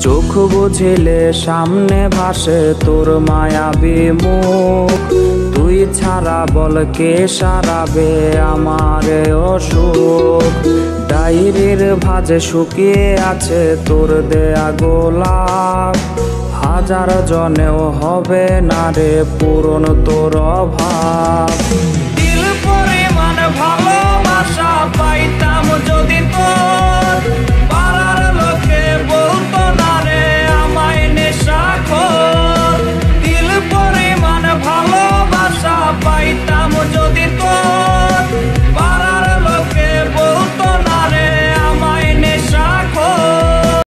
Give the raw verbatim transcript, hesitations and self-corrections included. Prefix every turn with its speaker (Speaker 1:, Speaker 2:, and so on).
Speaker 1: চোখ বুঝিলে সামনে ভাসে তোর মায়াবী মুখ। তুই ছাড়া বল কে সারাবে আমার অসুখ। ডায়েরির ভাঁজে শুকিয়ে আছে তোর দেয়া গোলাপ। হাজার জনেও হবে না রে পূরণ তোর অভাব।